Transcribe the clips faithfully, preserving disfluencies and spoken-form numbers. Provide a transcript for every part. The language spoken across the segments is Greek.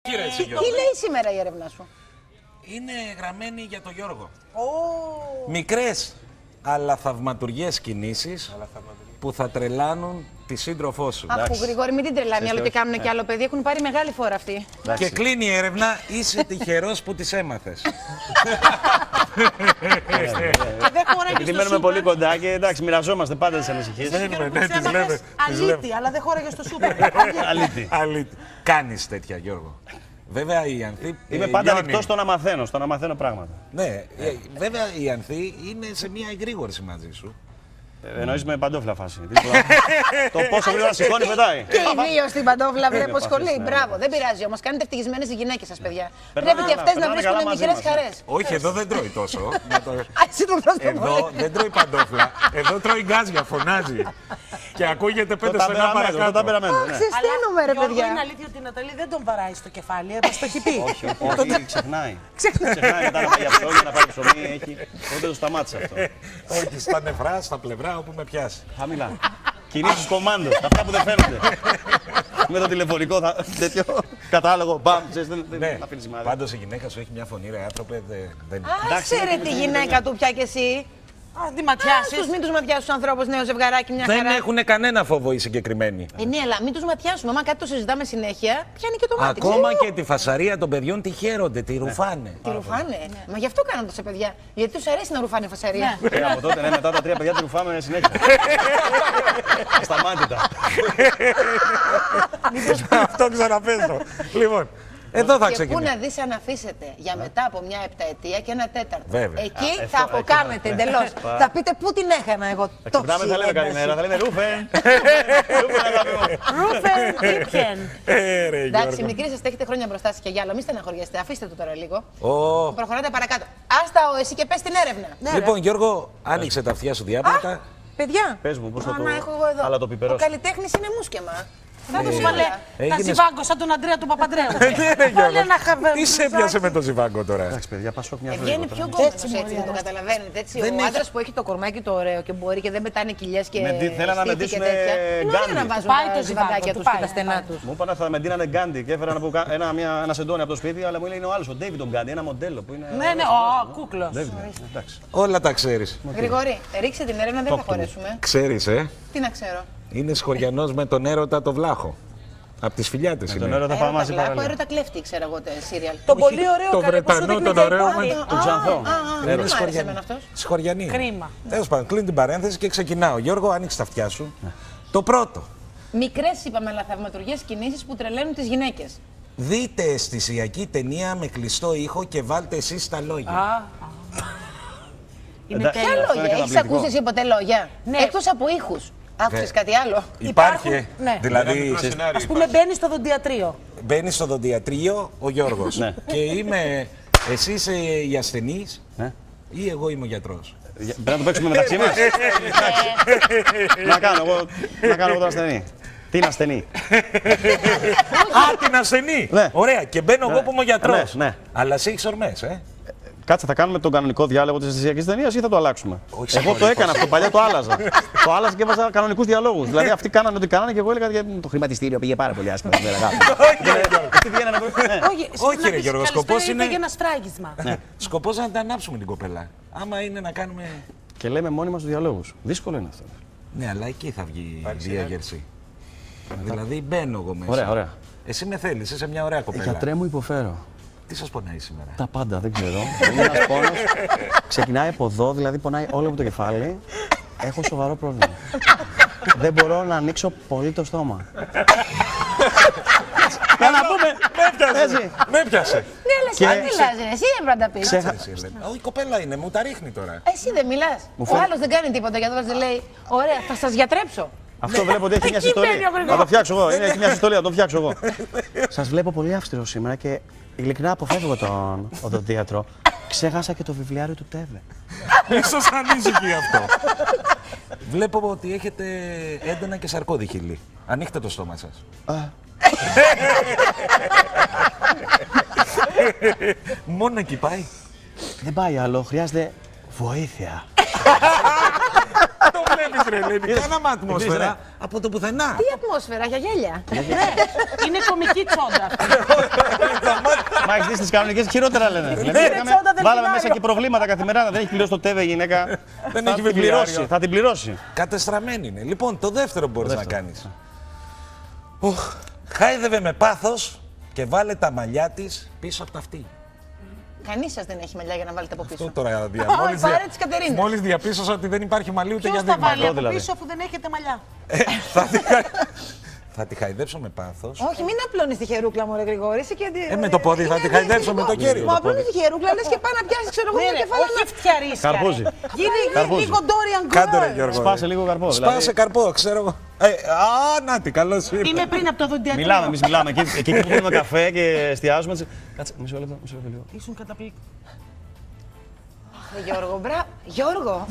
Τι λέει σήμερα η έρευνά σου? Είναι γραμμένη για τον Γιώργο. Oh. Μικρές αλλά θαυματουργές κινήσεις που θα τρελάνουν τη σύντροφό σου. Αχ, Γρηγόρη, μην την τρελάνει άλλο και κάνουν και άλλο παιδί. Έχουν πάρει μεγάλη φόρα αυτοί. Και κλείνει η έρευνα, είσαι τυχερός που τις έμαθες. Γιατί μένουμε πολύ κοντά και εντάξει, μοιραζόμαστε πάντα τις ανησυχίες. Αλήτη, αλλά δεν χώραγε στο σούπερ. Αλήτη. Κάνεις τέτοια, Γιώργο. Βέβαια η Ανθή. Είμαι πάντα ανοιχτός στο να μαθαίνω, στο να μαθαίνω πράγματα. Ναι, βέβαια η Ανθή είναι σε μια εγρήγορση μαζί σου. Εννοείς με παντόφλα φάση. Το πόσο γρήγορα σηκώνει πετάει. Και οι δύο στην παντόφλα βλέπω σχολή. Μπράβο, δεν πειράζει όμως. Κάνετε ευτυχισμένες οι γυναίκες σας, παιδιά. Πρέπει και αυτές να βρίσκουν μικρές χαρές. Όχι, εδώ δεν τρώει τόσο. Εσύ το τρως το πολύ. Εδώ δεν τρώει παντόφλα. Εδώ τρώει γκάζια, φωνάζει. Και ακούγεται πέντε στενά παρακάτω. Ξεσταίνουμε, ρε παιδιά. Είναι αλήθεια ότι η Ναταλή δεν τον βαράει στο κεφάλι, μας το έχει πει. Όχι, όχι, ξεχνάει. Ξεχνάει μετά να πάει αυτό για να πάρει ψωμί. Οπότε το σταμάτησε αυτό. Όχι, στα νεφρά, στα πλευρά, όπου με πιάσει. Χαμηλά. Κινήσεις κομμάντο, αυτά που δεν φαίνονται. Με το τηλεφωνικό τέτοιο κατάλογο, μπαμ, ξέρεις, δεν αφήνει σημάδι. Πάντως η γυναίκα σου έχει μια φωνή, ρε άνθρωπε, δεν... Άσε ρε τη γυναίκα του πια κι εσύ. Α, τη ματιάσεις. Μην τους ματιάσεις τους ανθρώπους, νέο ζευγαράκι, μια χαρά. Δεν έχουν κανένα φόβο οι συγκεκριμένοι. Ε, ναι, αλλά μην τους ματιάσουμε. Άμα κάτι το συζητάμε συνέχεια, πιάνει και το μάτι. Ακόμα και τη φασαρία των παιδιών τη χαίρονται, τη ρουφάνε. Τη ρουφάνε. Μα γι' αυτό κάνουν τόσα παιδιά. Γιατί τους αρέσει να ρουφάνε φασαρία. Και από τότε, ναι, μετά τα τρία παιδιά τη ρουφάμε συνέχεια. Σταμάτητα. Αυτό ξαναπέζω. Λοιπόν. Εδώ θα και πού να δεις αν αφήσετε για μετά από μια επταετία και ένα τέταρτο. Βέβαια. Εκεί Α, θα αποκάμετε εντελώς. Θα πείτε πού την έκανα εγώ τόση ένταση. Θα λέμε καλημέρα, θα λέμε Ρούφεν. Ρούφεν, Ρίπιεν. Εντάξει, μικρή σας έχετε χρόνια μπροστά σας και για άλλο. Μην στεναχωριέστε, αφήστε το τώρα λίγο. Oh. Προχωράτε παρακάτω. Άστα ο εσύ και πες την έρευνα. Λοιπόν, Γιώργο, άνοιξε τα αυτιά σου διάπλατα. Παιδιά, πες μου πώς θα το... Αλλά το πιπερώσω. Ο καλλιτέχνης είναι μουσκεμα. Θα το βάλε τα ζιβάγκο σαν τον Αντρέα του Παπαντρέου. Βάλε ένα χαβέ. Τι σε έπιασε με το ζιβάγκο τώρα. Εντάξει, παιδιά, πασόκ μια ζωή. Βγαίνει πιο κόμμα έτσι, δεν το καταλαβαίνετε. Έτσι, ο άντρας που έχει το κορμάκι το ωραίο και μπορεί και δεν πετάνε κοιλιές και θέλανε να με ντύσουνε γκάντι. Πάει το ζιβαγκάκια τους και τα στενά τους. Μου είπαν θα με ντύνανε γκάντι και έφερα ένα σεντόνι από το σπίτι, αλλά μου λέει είναι ο άλλος, ο Ντέιβιντ τον Γκάντι, ένα μοντέλο που είναι. Ναι, ναι, ο κούκλος. Όλα τα ξέρεις. Γρηγόρη, ρίξε την έρευνα, δεν θα χωρέσουμε. Ξέρεις, ε. Τι να ξέρω. Είναι σχοριανός με τον έρωτα το βλάχο. Από τις φιλιάτες είναι. Τον έρωτα πάμε μαζί παραλία. Έρωτα κλέφτη, ξέρω εγώ, σύριαλ. Το πολύ ωραίο το Βρετανό, τον ωραίο με τον Ξανθό. Δεν μου άρεσε εμένα αυτός. Σχοριανή. Κρίμα. Τέλος πάντων, κλείνει την παρένθεση και ξεκινάω. Γιώργο, άνοιξε τα αυτιά σου. Το πρώτο. Μικρές, είπαμε, αλλά θαυματουργές κινήσεις που τρελαίνουν τις γυναίκες. Δείτε αισθησιακή ταινία με κλειστό ήχο και βάλτε εσείς τα λόγια. Είναι ποια λόγια, έχεις ακούσει εσύ ποτέ λόγια? Εκτός από ήχους. Άκουσες κάτι άλλο? Υπάρχει. Ναι. Δηλαδή, ας πούμε, μπαίνει στο δοντιατρίο. Μπαίνει στο δοντιατρίο ο Γιώργος. Και είμαι. Εσύ είσαι η ασθενής ή εγώ είμαι ο γιατρός? Πρέπει να το παίξουμε μεταξύ μας. Να κάνω εγώ τον ασθενή. Τι είναι ασθενή? Α, την ασθενή! Ωραία, και μπαίνω εγώ που είμαι ο γιατρός. Αλλά εσύ έχεις ορμές, ε. Κάτσε, θα κάνουμε τον κανονικό διάλογο της αισθησιακής ταινίας ή θα το αλλάξουμε? Εγώ το έκανα αυτό, παλιά το άλλαζα. Το άλλαζα και έβαζα κανονικούς διαλόγους. Δηλαδή αυτοί κάνανε ό,τι κάνανε και εγώ έλεγα το χρηματιστήριο πήγε πάρα πολύ άσχημα. Όχι, ρε Γιώργο, σκοπός είναι. Για ένα σφράγισμα. Σκοπός να τα ανάψουμε την κοπέλα. Άμα είναι να κάνουμε. Και λέμε μόνοι μας τους διαλόγους. Δύσκολο είναι αυτό. Ναι, αλλά εκεί θα βγει η διάγερση. Δηλαδή μπαίνω εγώ μέσα. Ωραία, ωραία. Εσύ με θέλεις, είσαι μια ωραία κοπέλα. Γιατρέ μου, υποφέρω. Τι σας πονάει σήμερα? Τα πάντα, δεν ξέρω. Είναι ένας πόνος. Ξεκινάει από εδώ, δηλαδή πονάει όλο μου το κεφάλι. Έχω σοβαρό πρόβλημα. Δεν μπορώ να ανοίξω πολύ το στόμα. Για να πούμε. Με πιάσε. Με πιάσε. Ναι, αλλά εσύ δεν μιλάς, εσύ δεν πρέπει να τα πεις. Όχι, η κοπέλα είναι, μου τα ρίχνει τώρα. Εσύ δεν μιλάς. Ο άλλος δεν κάνει τίποτα και τώρα δεν λέει, ωραία, θα σας γιατρέψω. Αυτό βλέπω ότι έχει μια συστολή. Να το φτιάξω εγώ. Έχει μια συστολή, να το φτιάξω εγώ. Σας βλέπω πολύ αυστηρό σήμερα και ειλικρινά αποφεύγω τον οδοντίατρο. Ξέχασα και το βιβλιάριο του Τέβε. Ίσως ανήσυχη αυτό. Βλέπω ότι έχετε έντονα και σαρκώδη χειλή. Ανοίχτε το στόμα σας. Μόνο εκεί πάει. Δεν πάει άλλο, χρειάζεται βοήθεια. Το βλέπεις ρε Ελένη, κάναμε ατμόσφαιρα από το πουθενά. Τι ατμόσφαιρα, για γέλια. Είναι κομική τσόντα αυτή. Μα έχεις δει στις κανονικές χειρότερα λένε. Βάλαμε μέσα και προβλήματα καθημερινά. Δεν έχει πληρώσει το ΤΕΒΕ η γυναίκα. Δεν έχει πληρώσει. Θα την πληρώσει. Κατεστραμμένη είναι. Λοιπόν, το δεύτερο μπορείς να κάνεις. Χάιδευε με πάθος και βάλε τα μαλλιά της πίσω από τα αυτή. Κανείς σας δεν έχει μαλλιά για να βάλετε από πίσω. Αυτό τώρα δια... Oh, μόλις, δια... δια... μόλις διαπίστωσα ότι δεν υπάρχει μαλλί ούτε για δείγμα. Ποιος θα βάλει από δηλαδή. πίσω αφού δεν έχετε μαλλιά. Ε, θα, τη... θα τη χαϊδέψω με πάθος. Όχι, μην απλώνεις τη χερούκλα μου, ρε Γρηγόρη. Και... Ε, με το πόδι θα τη χαϊδέψω με το χέρι. Μα απλώνεις τη χερούκλα, λες και πάει να πιάσει, ξέρω εγώ, το κεφάλι. Όχι φτιαρίσκα. Καρπούζι. Γίνει λίγο Dorian Gray. Κάντε ρε Γιώργο. Σπάσε λίγο καρπό. Σπάσε καρπό, ξέρω εγώ. Ε, α, να τι, καλώς ήρθατε. Είμαι πριν από το δοντιατρίο. Μιλάμε, εμείς μιλάμε. Εκεί που πίνουμε καφέ και εστιάζουμε. Κάτσε, μισό λεπτό, μισό λεπτό. Ήσουν καταπληκτικό. Γιώργο, μπρα... Γιώργο!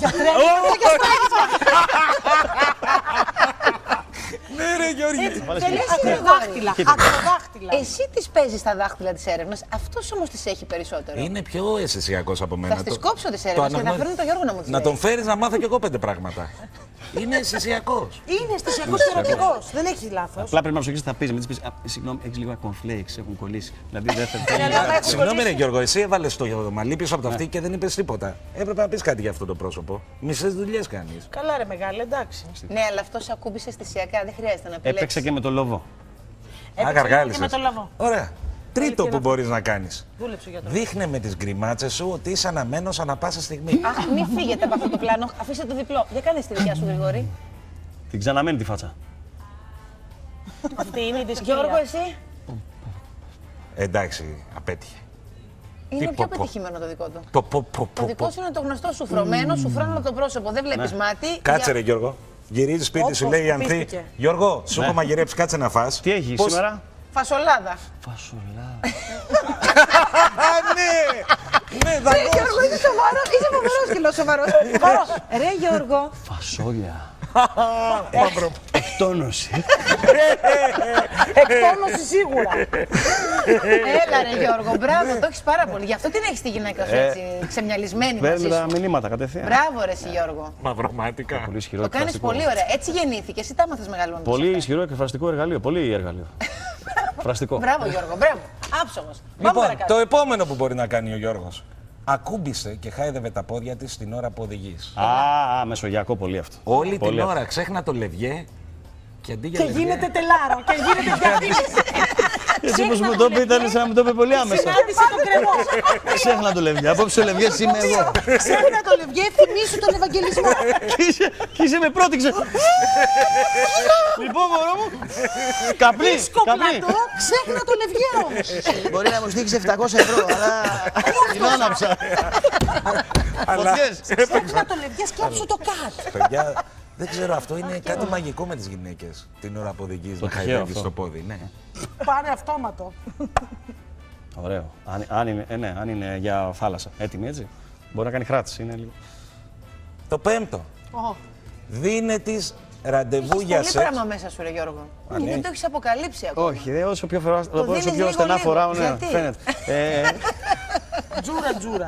Ναι ρε Γιώργη! Ακροδάχτυλα, ακροδάχτυλα. Εσύ τις παίζεις στα δάχτυλα της έρευνας, αυτός όμως τις έχει περισσότερο. Είναι πιο αισθησιακός από μένα. Θα στις κόψω τις έρευνες και θα φέρνω τον Γιώργο να μου τις Να τον φέρεις να μάθω κι εγώ πέντε πράγματα. Είναι αισθησιακός. Είναι αισθησιακός και ερωτικός. Δεν έχεις λάθος. Απλά πρέπει να προσοχείς τι θα πεις. Μην της πεις, συγγνώμη, έχεις λίγο cornflakes, έχουν κολλήσει. Δηλαδή δεν θα. Συγγνώμη ρε Γιώργο, εσύ έβαλες το μαλλί πίσω από το αυτή και δεν είπες τίποτα. Έπρεπε να πεις κάτι για αυτό το πρόσωπο. Μισές δουλειές κάνεις. Καλά ρε μεγάλη, εντάξει. Ναι, αλλά αυτός ακούμπησε αισθησιακά, δεν χρειάζεται να επιλέξεις. Έπαιξε και με το λόβο. Α, και με το λαβό. Ωραία. Τρίτο που μπορείς να κάνεις. Δούλεψε για το. Δείχνε με τις γκριμάτσες σου ότι είσαι αναμένος ανά πάσα στιγμή. Αχ, μην φύγετε από αυτό το πλάνο, αφήστε το διπλό. Για κάνε τη δικιά σου, Γρηγόρη. Την ξαναμένει τη φάτσα. Αυτή είναι η δυσκολία. Γιώργο, εσύ. Εντάξει, απέτυχε. Είναι Τι πιο πω, πω. πετυχημένο το δικό του. Το πω, πω, Το πω, δικό πω. σου είναι το γνωστό σουφρωμένο, σουφρώνω από το πρόσωπο. Δεν βλέπεις μάτι. Κάτσε Για- ρε Γιώργο. Γυρίζει σπίτι σου, Όπως λέει η Ανθή. πίστηκε. Γιώργο, σου έχω μαγειρέψει, κάτσε να φας. Τι έχει Πώς- σήμερα. Φασολάδα. Φασολά. Α, ναι! Ναι, θα Ρε Γιώργο, είσαι σοβαρός, είσαι φοβερός και λέω σοβαρός. Σοβαρός. Ρε Γιώργο. Φασόλια. Μαύρο. Εκτόνωση. Εκτόνωση σίγουρα. Έλα ρε Γιώργο, μπράβο, το έχεις πάρα πολύ. Γι' αυτό την έχεις τη γυναίκα σου έτσι ξεμυαλισμένη μαζί Παίρνει τα σου. μηνύματα κατευθείαν. Μπράβο ρε εσύ Γιώργο. Μαυρομάτικα. Πολύ ισχυρό Το κάνεις εκφραστικό. πολύ ωραία. Έτσι γεννήθηκες, εσύ τα έμαθες μεγαλώνοντας. Πολύ αυτά. ισχυρό εκφραστικό εργαλείο. Πολύ εργαλείο. Φραστικό. Μπράβο Γιώργο, μπράβο. Άψογος. Πάμε Λοιπόν, παρακάτω. το επόμενο που μπορεί να κάνει ο Γιώργος. Ακούμπησε και χάιδευε τα πόδια της την ώρα που οδηγείς. Α, α, μεσογειακό πολύ αυτό. Όλη Πολύ την αυτό. ώρα ξέχνα το λευγέ και αντί για Και λευγέ, γίνεται τελάρο και γίνεται διαφήμιση. Έτσι όπως μου το είπε, ήταν σαν να μου το είπε πολύ άμεσα. Συνάντηση τον κρεμό. Ξέχνα το λευγέ. Απόψε ο λευγές είμαι εγώ. Ξέχνα το λευγέ, θυμήσου τον Ευαγγελισμό. Και είσαι- Και είσαι με πρότυξε. Λοιπόν, μωρό μου. Καπνί. Καπνί. Σκοπλατό, ξέχνα το λευγέ όμως. Μπορεί να μου στήξει επτακόσια ευρώ, αλλά την άναψα. Φωτιές. Ξέχνα το λευγέ, σκέψου το κατ. παιδιά, δεν ξέρω, αυτό είναι κάτι μαγικό με τις γυναίκες. Την ώρα που οδηγείς να τυχαίο χαϊδεύεις αυτό. το πόδι. Ναι. Πάνε αυτόματο. Ωραίο. Αν, αν, είναι, ε, ναι, αν είναι για θάλασσα. Έτοιμη έτσι. Μπορεί να κάνει χράτηση. Είναι λίγο. Το πέμπτο. Ω, Δίνε της ραντεβού Έχεις για πολύ σεξ. πράγμα μέσα σου ρε Γιώργο. ναι. Και δεν το έχεις αποκαλύψει ακόμα. Όχι, δε, όσο πιο, φορά, όσο δίνεις πιο λίγο στενά λίγο. φοράω, ναι, Γιατί? φαίνεται. Ε, τζούρα τζούρα.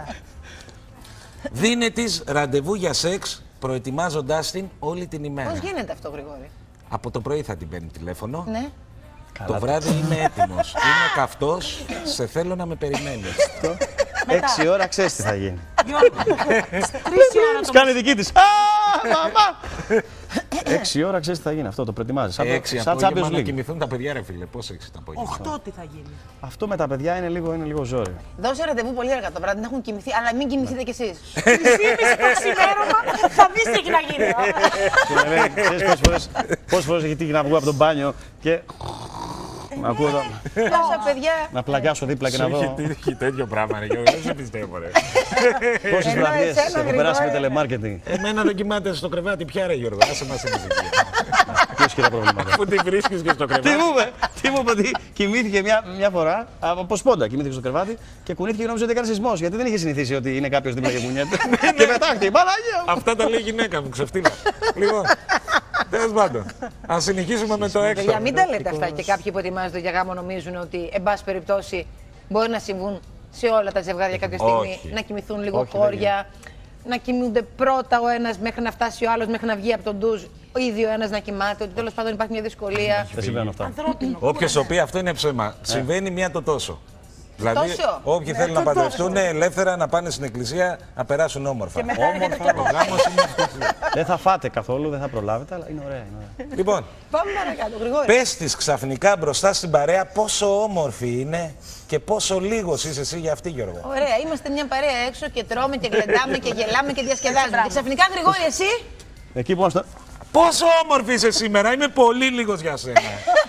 Δίνε της ραντεβού για σεξ προετοιμάζοντάς την όλη την ημέρα. Πώς γίνεται αυτό Γρηγόρη. Από το πρωί θα την παίρνει τηλέφωνο. Ναι. Το βράδυ είμαι έτοιμος. Είμαι καυτός. Σε θέλω να με περιμένεις. έξι ώρα ξέρεις τι θα γίνει. Γιώργο, τρεις η ώρα το Κάνει δική της. Α, μαμά! Έξι ώρα ξέρεις τι θα γίνει αυτό, το προετοιμάζεις. Σαν, το- Έξι σαν απόγευμα Champions να League. κοιμηθούν τα παιδιά ρε φίλε. Πώς έξι τα απόγευμα. Οχτώ τι θα γίνει. Αυτό με τα παιδιά είναι λίγο, είναι λίγο ζόρι. Δώσε ραντεβού πολύ αργά το βράδυ, να έχουν κοιμηθεί, αλλά μην κοιμηθείτε κι εσείς. Μισή το ξημέρωμα, θα δεις τι έχει να γίνει. Και με λέει, ξέρεις πόσες φορές, πόσες φορές έχει τύχει να βγω από τον μπάνιο και να ακούω το- Τόσα παιδιά. να πλακιάσω δίπλα και να δω τύχει τέτοιο πράγμα ρε Γιώργο. Δεν σε πιστεύω ρε. πόσες Ενώ βραδιές εσένα, έχω περάσει με Γρηγόρη. telemarketing. Εμένα δεν κοιμάται στο κρεβάτι πια ρε Γιώργο. Άσε μας εμείς εκεί. Πιο ισχυρά προβλήματα. Πού την βρίσκεις και στο Τι κρεβάτι. μου είπε, τι μου είπε ότι κοιμήθηκε μια, μια φορά από σπόντα. Κοιμήθηκε στο κρεβάτι και κουνήθηκε και νόμιζε ότι έκανε σεισμό. Γιατί δεν είχε συνηθίσει ότι είναι κάποιο δίπλα και κουνιέται. Και πετάχτη, Παναγία! Αυτά τα λέει η γυναίκα μου, ξεφτύλα. Λοιπόν, τέλος πάντων, ας συνεχίσουμε με το έξω. Παιδιά, μην τα λέτε αυτά και κάποιοι που ετοιμάζονται για γάμο νομίζουν ότι, εν πάση περιπτώσει, μπορεί να συμβούν σε όλα τα ζευγάρια κάποια στιγμή. Όχι. Να κοιμηθούν λίγο Όχι, δεν χώρια, να κοιμούνται πρώτα ο ένας μέχρι να φτάσει ο άλλος, μέχρι να βγει από τον ντουζ, ο ίδιο ο ένας να κοιμάται, ότι τέλος πάντων υπάρχει μια δυσκολία. Δεν συμβαίνουν αυτά. Ανθρώπινο. Όποιος το πει αυτό είναι ψέμα. Συμβαίνει μία το τόσο. Δηλαδή, Τόσο. όποιοι θέλουν να παντρευτούν ελεύθερα να πάνε στην εκκλησία να περάσουν όμορφα. Όμορφα. Ο γάμος είναι αυτός. Δεν θα φάτε καθόλου, δεν θα προλάβετε, αλλά είναι ωραία. Είναι ωραία. Λοιπόν, Πάμε παρακάτω, Γρηγόρη. πες της ξαφνικά μπροστά στην παρέα πόσο όμορφη είναι και πόσο λίγος είσαι εσύ για αυτή, Γιώργο. Ωραία, είμαστε μια παρέα έξω και τρώμε και γλεντάμε και γελάμε και διασκεδάζουμε. Και ξαφνικά, Γρηγόρη, εσύ. Εκεί που είμαστε. Πόσο όμορφη είσαι σήμερα, είμαι πολύ λίγος για σένα.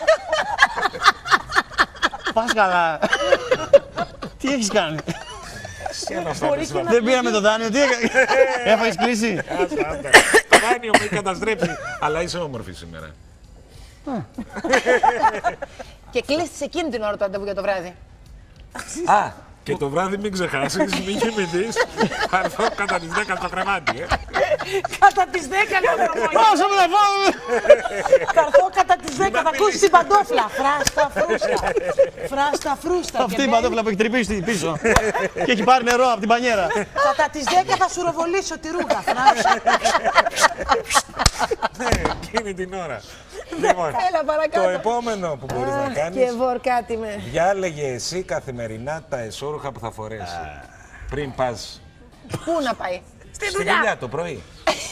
Πας καλά. Τι έχεις κάνει. Δεν πήραμε το δάνειο, τι έκανε. Έφαγες κλείσει. Το δάνειο με έχει καταστρέψει. Αλλά είσαι όμορφη σήμερα. Και κλείστησε εκείνη την ώρα το ραντεβού για το βράδυ. Α, και το βράδυ μην ξεχάσεις, μην κοιμηθείς. Θα έρθω κατά τις δέκα στο κρεβάτι, ε. Κατά τις δέκα να δρομολογήσω. Πόσο με τα φάμε. Θα έρθω κατά τις δέκα, θα ακούσεις την παντόφλα. Φράστα φρούστα. Φράστα φρούστα. Αυτή η παντόφλα που έχει τρυπήσει πίσω. Και έχει πάρει νερό από την πανιέρα. Κατά τις δέκα θα σου ροβολήσω τη ρούχα. Φράστα. Ναι, εκείνη την ώρα. Λοιπόν, Έλα παρακάτω. το επόμενο που μπορείς να Και κάνεις, βορκάτι με. διάλεγε εσύ καθημερινά τα εσώρουχα που θα φορέσει. Πριν πας Πού να πάει. στη δουλειά το πρωί.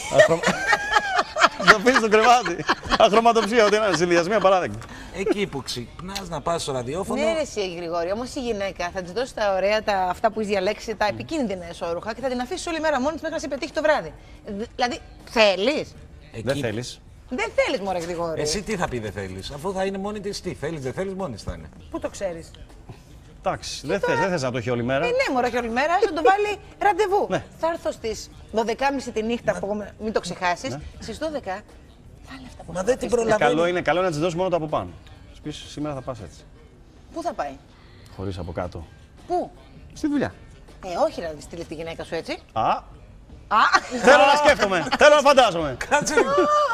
Το αφήνεις στο κρεβάτι. Αχρωματοψία, ότι είναι συνδυασμία παράδεκτη. Εκεί που ξυπνάς να πας στο ραδιόφωνο. Ναι, ρε, εσύ, Γρηγόρη, όμως η γυναίκα θα της δώσει τα ωραία, τα, αυτά που έχει διαλέξει, τα επικίνδυνα εσώρουχα και θα την αφήσει όλη μέρα μόνη της μέχρι να σε πετύχει το βράδυ. Δ- Δηλαδή, θέλεις. Εκεί- Δεν θέλεις. Δεν θέλεις, μωρέ, Γρηγόρη. Εσύ τι θα πει δεν θέλεις, αφού θα είναι μόνη της, τι θέλεις, δεν θέλεις, μόνη της θα είναι. Πού το ξέρεις. Εντάξει, δεν θες, δεν θες να το έχει όλη μέρα. Ε, ναι, μωρέ, και όλη μέρα θα το βάλει ραντεβού. Ναι. Θα έρθω στις δώδεκα και μισή τη νύχτα, που μην το ξεχάσεις. Στις δώδεκα βάλε αυτά που Μα θα δεν την πεις. προλαβαίνει. Καλό είναι, καλό είναι να της δώσεις μόνο το από πάνω. Σου πεις, σήμερα θα πας έτσι. Πού θα πάει. Χωρίς από κάτω. Πού. Στη δουλειά. Ε, όχι να στείλει τη γυναίκα σου έτσι. Α, Α, θέλω να σκέφτομαι, θέλω να φαντάζομαι. Κάτσε λίγο.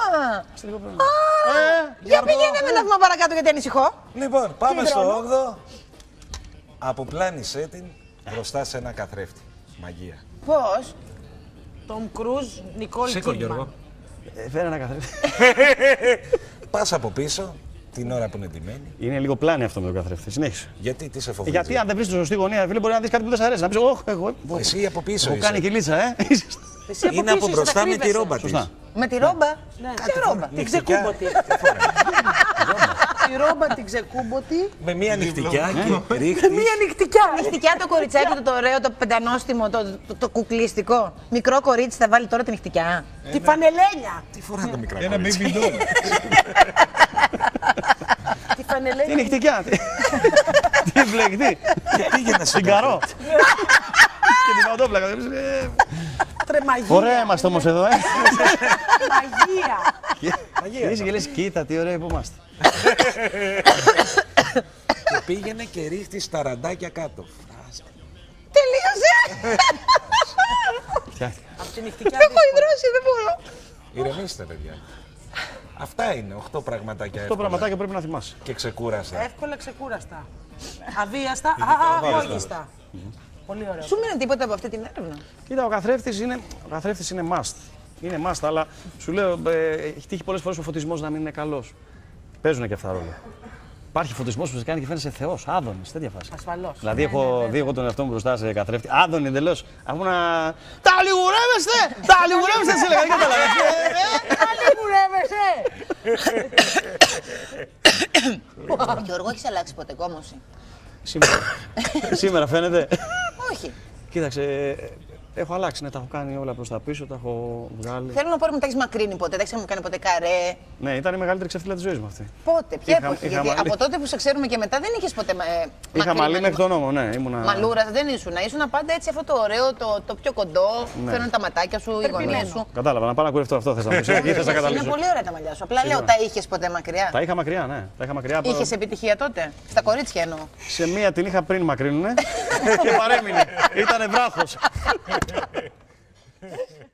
για πήγαινε με ένα βήμα παρακάτω γιατί ανησυχώ. Λοιπόν, πάμε Τι στο δρόμο? όγδοο. Αποπλάνησέ την μπροστά σε ένα καθρέφτη. Μαγεία. Πώς. Τομ Κρούζ, Νικόλ Σήκω, Γιώργο. Κίτμαν. Ε, Φέρε ένα καθρέφτη. Πας από πίσω την ώρα που είναι ντυμένη. Είναι λίγο πλάνη αυτό με τον καθρέφτη. Συνέχισε. Γιατί, τι σε φοβίζει. Γιατί αν δεν βρει τη σωστή γωνία, φίλε, μπορεί να δει κάτι που δεν σ' αρέσει. Να πει, Όχι, εγώ. Εσύ από πίσω Έχω είσαι. κάνει κυλίτσα, ε. Εσύ Είναι από πίσω είσαι, μπροστά θα με τη κρύβεσαι. ρόμπα της. Σωστά. Με τη ρόμπα. Ποια ρόμπα. Την Νυχτικιά. ξεκούμποτη. Τη ρόμπα την ξεκούμποτη. Με μία νυχτικιά και ρίχνει. Μία νυχτικιά. Νυχτικιά το κοριτσάκι του, το ωραίο, το πεντανόστιμο, το, το, το κουκλίστικο. Μικρό κορίτσι θα βάλει τώρα τη νυχτικιά. Τη φανελένια. Τι φοράνε τα μικρά Ένα κορίτσια. baby doll. Τη Τι φανελένια. νυχτικιά. τι- Τι μπλεκτή. Και πήγαινε στο Την καρό. Και την παντόφλα. ε, Τρεμαγία. Ωραία είμαστε όμως εδώ, ε. Μαγεία. Είσαι και λες, κοίτα τι ωραία που είμαστε. Και πήγαινε και ρίχτη στα ραντάκια κάτω. Τελείωσε! Φτιάχτηκα. Από τη νυχτικιά. Έχω υδρώσει, δεν μπορώ. Ηρεμήστε, παιδιά. Αυτά είναι, οχτώ πραγματάκια Αυτό εύκολα. πραγματάκι πρέπει να θυμάσαι. Και ξεκούραστα. Εύκολα ξεκούραστα. Αβίαστα, αγώγιστα. Πολύ ωραίο. Σου μείνει τίποτα από αυτή την έρευνα. Κοίτα, ο καθρέφτης είναι, ο καθρέφτης είναι must. Είναι must, αλλά σου λέω, ε, έχει τύχει πολλές φορές ο φωτισμός να μην είναι καλός. Παίζουν και αυτά ρόλο. Υπάρχει φωτισμός που σε κάνει και φαίνεσαι θεός, άδωνης, τέτοια φάση. Ασφαλώς. Δηλαδή, Ναι, έχω ναι, ναι. δει εγώ τον εαυτό μου μπροστά σε καθρέφτη, άδωνη εντελώς. Αφού να. Τα λιγουρεύεστε! Τα λιγουρεύεστε, σε λέγανε, δεν καταλαβαίνεις. Γιώργο, έχεις αλλάξει ποτέ κόμωση. Σήμερα. Σήμερα φαίνεται. Όχι. Κοίταξε, έχω αλλάξει, ναι, τα έχω κάνει όλα προς τα πίσω, τα έχω βγάλει. Θέλω να πω, μην τα έχεις μακρύνει ποτέ, δεν έχεις κάνει ποτέ καρέ. Ναι, ήταν η μεγαλύτερη ξεφύλα της ζωής μου αυτή. Πότε, ποια Είχα- εποχή, είχα γιατί μαλλί. από τότε που σε ξέρουμε και μετά δεν είχες ποτέ ε, Είχα μακρύ μαλλί μαλλί. μέχρι τον νόμο, ναι. Ήμουνα... Μαλούρα δεν ήσουν, ήσουν πάντα έτσι αυτό το ωραίο, το, το πιο κοντό, Ναι. φέρνουν τα ματάκια σου, οι γονείς σου. Κατάλαβα, να πάω να κουρευτώ αυτό θες να πεις. Ή θες να Είναι καταλήξω. πολύ ωραία τα μαλλιά σου. Απλά λέω, τα είχες ποτέ μακριά. Τα είχα μακριά, ναι. Τα είχα μακριά. Είχες επιτυχία τότε, στα κορίτσια εννοώ. Σε μία την είχα πριν μακρίνουνε και παρέμεινε. Ήτανε βράχος.